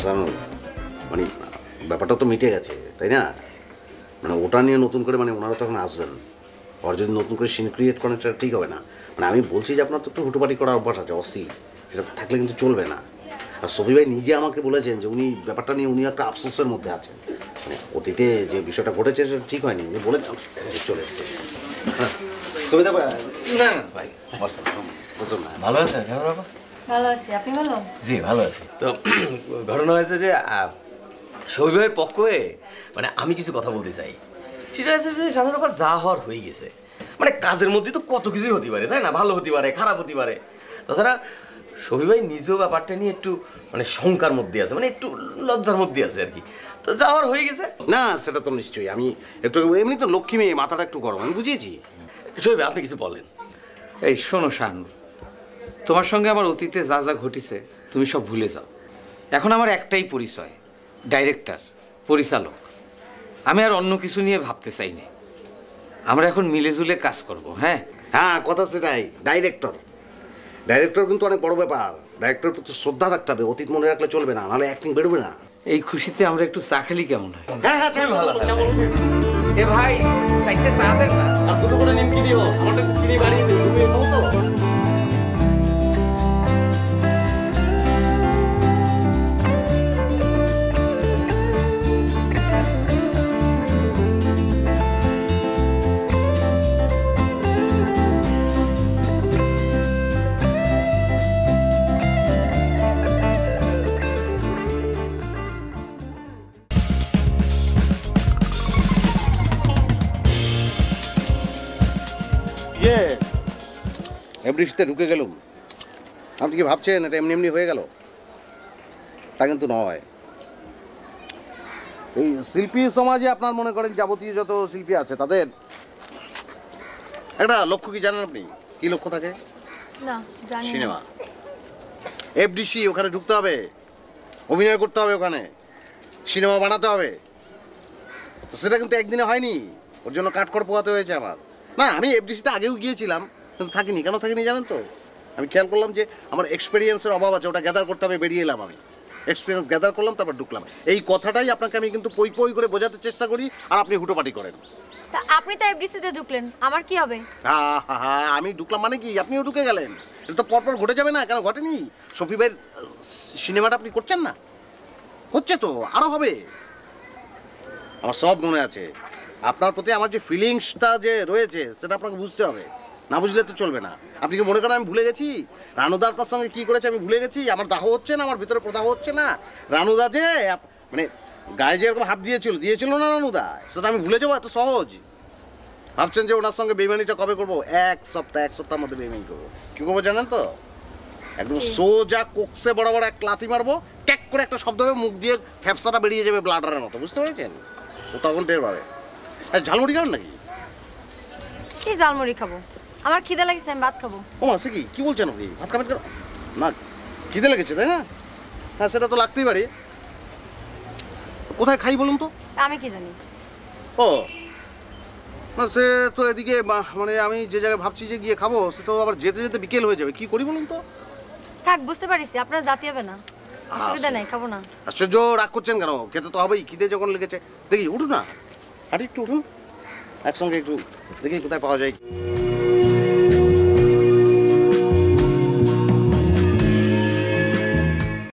মানে ব্যাপারটা তো মিটে গেছে, তাই না? মানে ওটা নিয়ে নতুন করে মানে ওনারা তখন আসবেন, আর যদি নতুন করে সিন ক্রিয়েট করেন সেটা ঠিক হবে না। মানে আমি বলছি যে আপনার তো একটু হুটোপাটি করার অভ্যাস আছে, অস্থির, সেটা থাকলে কিন্তু চলবে না। আর সফি ভাই নিজে আমাকে বলেছেন যে উনি ব্যাপারটা নিয়ে উনি একটা আফসোসের মধ্যে আছেন, মানে অতীতে যে বিষয়টা ঘটেছে সেটা ঠিক হয়নি, উনি বলে চলে এসছে। সুবিধা না ভাই, ভালো আছেন বাবা? ভালো আছি, আপনি ভালো? জি ভালো আছি। তো ঘটনা হয়েছে যে শৈবের পক্ষে মানে আমি কিছু কথা বলতে চাই। সেটা হচ্ছে যে সামনের ব্যাপার যা হওয়ার হয়ে গেছে, মানে কাজের মধ্যে তো কত কিছুই হতে পারে, তাই না? ভালো হতে পারে, খারাপ হতে পারে। তাছাড়া শফি ভাই নিজেও ব্যাপারটা নিয়ে একটু মানে শঙ্কার মধ্যে আছে, মানে একটু লজ্জার মধ্যে আছে আর কি। তো যা হওয়ার হয়ে গেছে। না সেটা তো নিশ্চয়ই, আমি একটু এমনি তো লক্ষ্মী মেয়ে, মাথাটা একটু গরম, আমি বুঝিয়েছি। শৈব আপনি কিছু বলেন। এই শোনো শাহানুর, তোমার সঙ্গে আমার অতীতে যা যা ঘটেছে তুমি সব ভুলে যাও। এখন আমার একটাই পরিচয়, ডাইরেক্টর, পরিচালক। আমি আর অন্য কিছু নিয়ে ভাবতে চাই না। আমরা এখন মিলেজুলে কাজ করব। হ্যাঁ হ্যাঁ, কথা সেটাই। ডাইরেক্টর কিন্তু অনেক বড় ব্যাপার। ডাইরেক্টর প্রতি শ্রদ্ধা থাকতে হবে, অতীত মনে রাখলে চলবে না, নাহলে অ্যাক্টিং বেরোবে না। এই খুশিতে আমরা একটু চা খেলি কেমন হয়? হ্যাঁ হ্যাঁ, ভালো। এ ভাই, চারটে চা দেন না, আর দুটো করে নিমকি দিও, আমারটা চিনি বাড়িয়ে দিও, তুমি খাবো তো? বৃষ্টিতে ঢুকে গেলুম, আপনি কি ভাবছেন এটা এমনি এমনি হয়ে গেল? তা কিন্তু নয়। এই শিল্পী সমাজে আপনার মনে করেন যাবতীয় যত শিল্পী আছে তাদের একটা লক্ষ্য কি জানেন আপনি? কি লক্ষ্য থাকে? না জানি না। সিনেমা, এফডিসি, ওখানে ঢুকতে হবে, অভিনয় করতে হবে, ওখানে সিনেমা বানাতে হবে। তো সেটা কিন্তু একদিনে হয়নি, ওর জন্য কাঠখড় পোহাতে হয়েছে আমার। না, আমি এফডিসিতে আগেও গিয়েছিলাম কিন্তু থাকিনি। কেন থাকিনি জানেন তো? আমি খেয়াল করলাম যে আমার এক্সপিরিয়েন্সের অভাব আছে, ওটা গ্যাদার করতে হবে, বেরিয়ে এলাম। আমি এক্সপিরিয়েন্স গ্যাদার করলাম, তারপর ঢুকলাম। এই কথাটাই আপনাকে আমি কিন্তু পই পই করে বোঝাতে চেষ্টা করি, আর আপনি হুটোপাটি করেন। তা আপনি তো এফডিসিতে ঢুকলেন, আমার কি হবে? আমি ঢুকলাম মানে কি আপনিও ঢুকে গেলেন? এটা তো পরপর ঘটে যাবে না? কেন ঘটেনি? শফি ভাইয়ের সিনেমাটা আপনি করছেন না? হচ্ছে তো, আরো হবে। আমার সব মনে আছে। আপনার প্রতি আমার যে ফিলিংসটা যে রয়েছে সেটা আপনাকে বুঝতে হবে, না বুঝলে তো চলবে না। আপনি কি মনে করেন আমি ভুলে গেছি রানুদা আপনার সঙ্গে কি করেছে? আমি ভুলে গেছি? আমার দাহ হচ্ছে না, আমার ভিতরে প্রদাহ হচ্ছে না? রানুদা যে মানে গায়ে যে এরকম হাত দিয়েছিল না রানুদা, সেটা আমি ভুলে যাবো এত সহজ? ভাবছেন যে ওনার সঙ্গে বেইমানিটা কবে করবো? এক সপ্তাহের মধ্যে বেইমানি করবো। কি করবো জানেন তো? একদম সোজা কোকসে বড় বড় এক লাথি মারবো, ট্যাক করে একটা শব্দ হবে, মুখ দিয়ে ফ্যাপসাটা বেরিয়ে যাবে ব্লাডারের মতো, বুঝতে পেরেছেন? ও তখন টের পাবে। ঝালমুড়ি খাবেন নাকি? কি ঝালমুড়ি খাবো? আমার খিদে লাগছে, আমি ভাত খাবো। ও আছে কি বলছেন আপনি? ভাত খাবেন কেন? না খিদে লেগেছে তাই না? হ্যাঁ সেটা তো লাগতেই পারে। কোথায় খাই বলুন তো? আমি কি জানি। ও না, সে তো এদিকে মানে আমি যে জায়গায় ভাবছি যে গিয়ে খাবো, সে তো আবার যেতে যেতে বিকেল হয়ে যাবে। কি করি বলুন তো? থাক, বুঝতে পারিস, আপনার জাতি হবে না, অসুবিধা নেই, খাবো না। আশ্চর্য, রাগ করছেন কেন? খেতে তো হবেই, খিদে যখন লেগেছে। দেখি উঠুন না, আর একটু উঠুন একসঙ্গে, একটু দেখি কোথায় পাওয়া যায়।